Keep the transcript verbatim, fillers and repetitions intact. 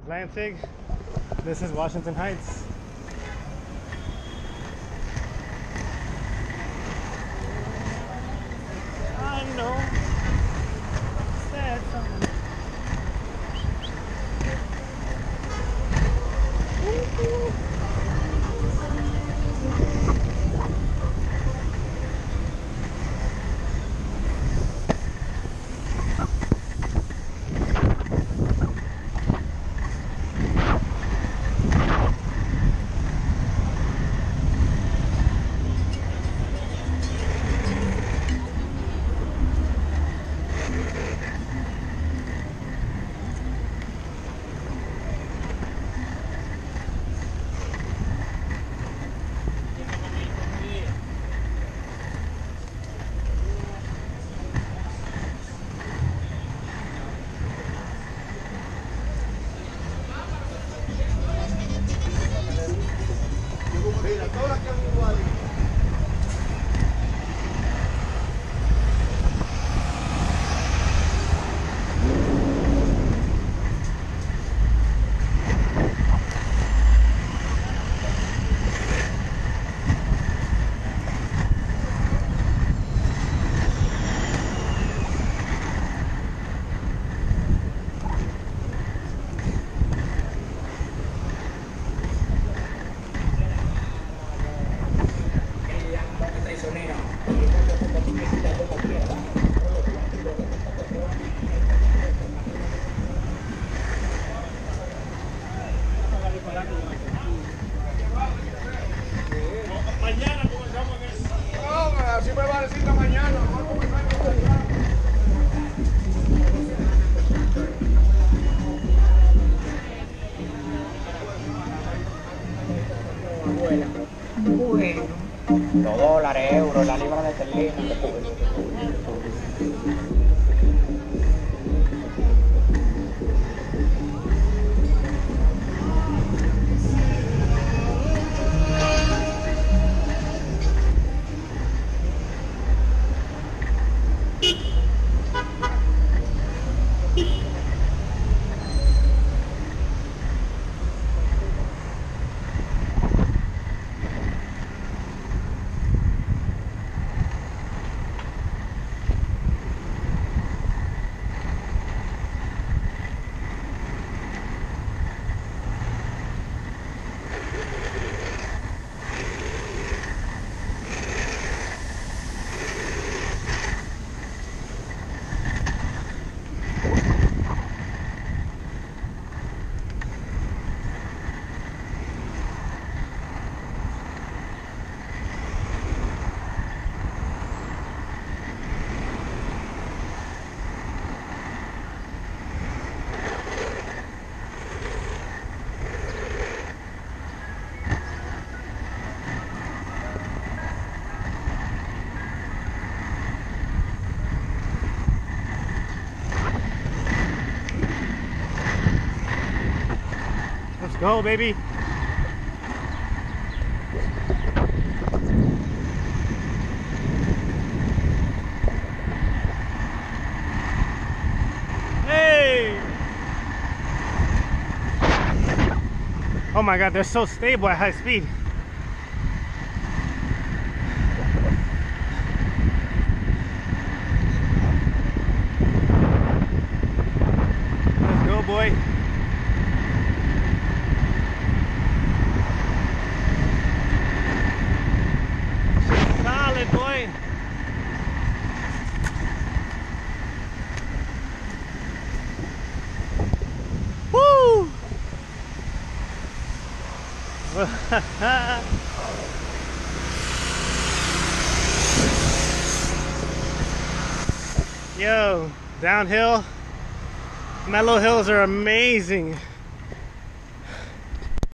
Atlantic. This is Washington Heights. I know. Sad song. Mañana comenzamos en eso. No, así me va a decir mañana. Vamos a comenzar Bueno, los dólares, euros, la libra de esterlina. Let's go, baby. Hey! Oh my God, they're so stable at high speed. Let's go, boy. Solid, boy. Woo! Yo, downhill, mellow hills are amazing.